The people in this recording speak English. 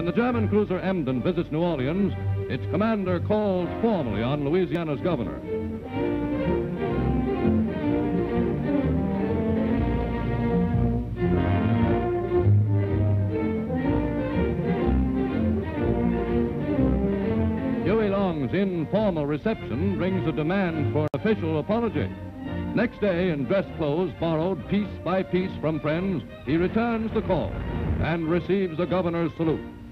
When the German cruiser Emden visits New Orleans, its commander calls formally on Louisiana's governor. Huey Long's informal reception brings a demand for official apology. Next day, in dress clothes borrowed piece by piece from friends, he returns the call and receives the governor's salute.